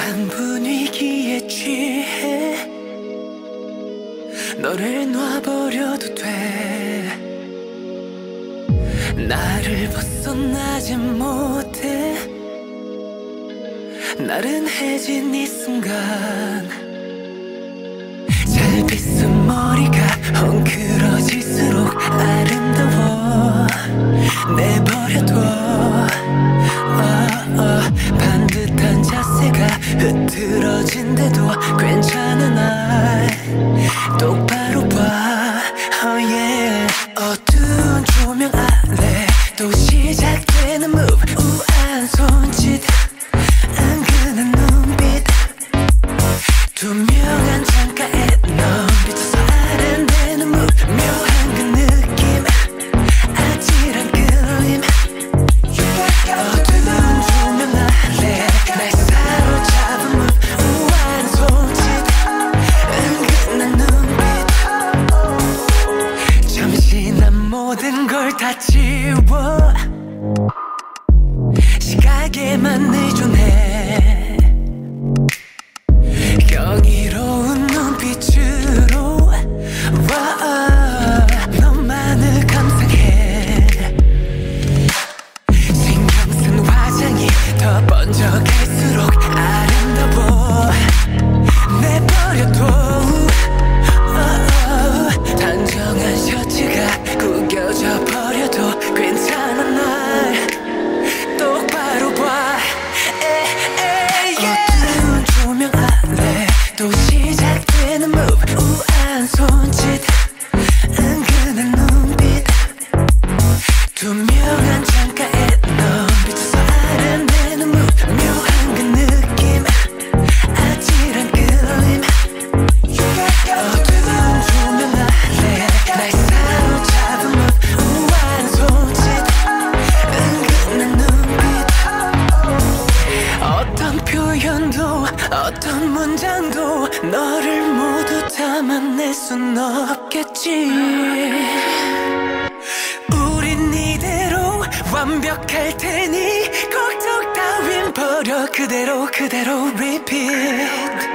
묘한 분위기에 취해 너를 놔버려도 돼. 나를 벗어나지 못해. 나른해진 이 순간 잘 빗은 머리가 헝클어질수록 아름다워. 내버려둬. 반듯한 자세가 흐트러진데도 괜찮아. 날 똑바로 봐. 어두운 조명 아래 또 시작되는 move. 우아한 손짓, 은근한 눈빛, 투명한 창가에 넌 비춰서 아른대는 move. 묘한 그 느낌, 아찔한 끌림. 어두운 조명 아래 날 사로잡은 move. 우아한 손짓, 은근한 눈빛. 잠시난 모든 걸 다 지워. 시각에만 의존해. 경이로운 눈빛으로 너만을 감상해. 신경 쓴 화장이 더 번져갈수록 아름다워. 내버려둬. 단정한 셔츠가 구겨져 버려도 괜찮아. 날 똑바로 봐. 어두운 조명 아래 또 시작되는 move. 우아한 손짓, 은근한 눈빛, 투명한 창가에 넌 비춰서 아른대는 move. 묘한 그 느낌, 아찔한 끌림. 어두운 조명 아래 날 사로잡은 move. 우아한 손짓, 은근한 눈빛. 어떤 표현도 어떤 문장도 너를 모두 담아낼 순 없겠지. 우린 이대로 완벽할 테니 걱정 따윈 버려. 그대로 repeat.